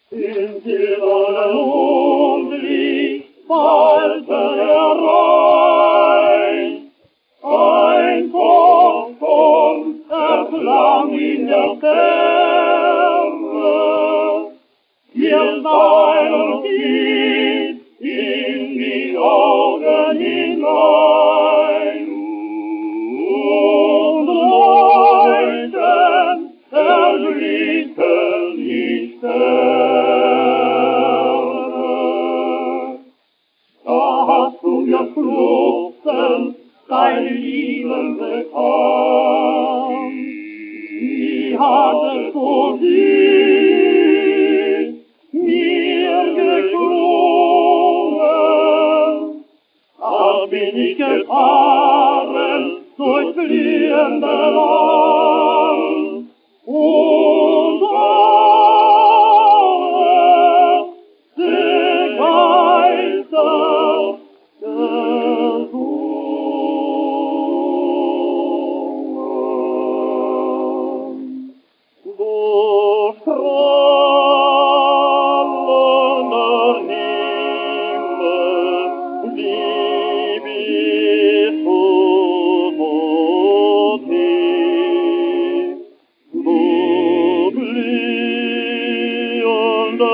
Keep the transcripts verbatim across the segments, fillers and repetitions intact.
In silbernen Mondlicht wallte er rein. Ein Pochhorn erklang in der Ferne. Wir sahen tief in die Augen hinein. Und leuchtend erblickten die Sterne. Da hast du mir fluchzend deine Liebe bekannt. Sie hat es so süß mir geklungen. Da bin ich gefahren durch blühende Land und alle begeistert gesungen. Du strahlender Himmel, wie bist du so tief, du blühende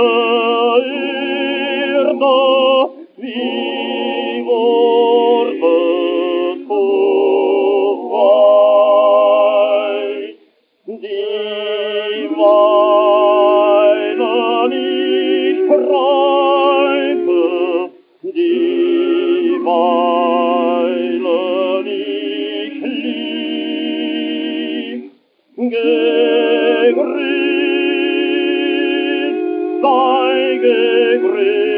Erde, wie wurdest du weit, die Weine nicht reite, die Weile nicht lieb, gegrüßt sei gegrüßt.